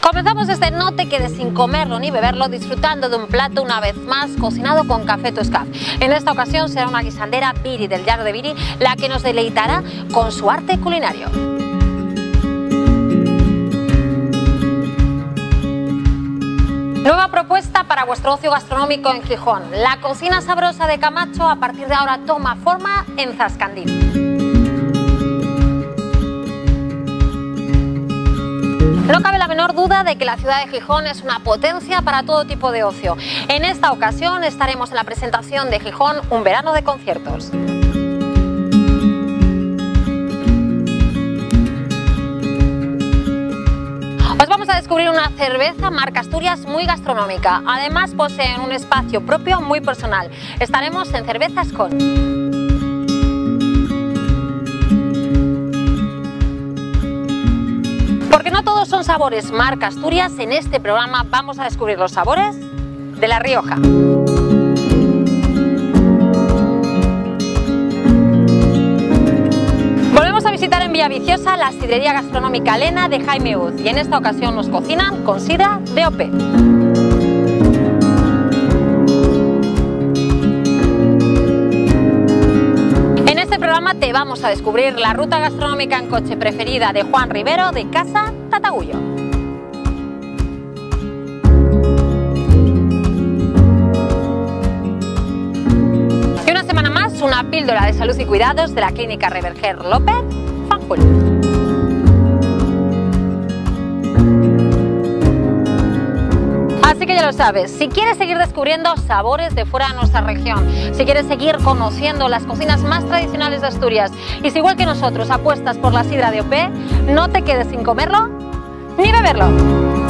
Comenzamos este No te quedes sin comerlo ni beberlo disfrutando de un plato una vez más cocinado con café Toscaf. En esta ocasión será una guisandera Viri del Llano de Viri la que nos deleitará con su arte culinario. Nueva propuesta para vuestro ocio gastronómico en Gijón. La cocina sabrosa de Camacho a partir de ahora toma forma en Zascandil. No cabe la menor duda de que la ciudad de Gijón es una potencia para todo tipo de ocio. En esta ocasión estaremos en la presentación de Gijón, un verano de conciertos. Os vamos a descubrir una cerveza marca Asturias muy gastronómica. Además poseen un espacio propio muy personal. Estaremos en Cervezas Con. Porque no todos son sabores marca Asturias, en este programa vamos a descubrir los sabores de La Rioja. Volvemos a visitar en Villaviciosa la sidrería gastronómica Lena de Jaime Uz y en esta ocasión nos cocinan con sidra DOP. En este programa te vamos a descubrir la ruta gastronómica en coche preferida de Juan Rivero de Casa Tatagullo. Y una semana más, una píldora de salud y cuidados de la clínica Reverger López Fanjul. Así que ya lo sabes, si quieres seguir descubriendo sabores de fuera de nuestra región, si quieres seguir conociendo las cocinas más tradicionales de Asturias y si igual que nosotros apuestas por la sidra DOP, no te quedes sin comerlo ni beberlo.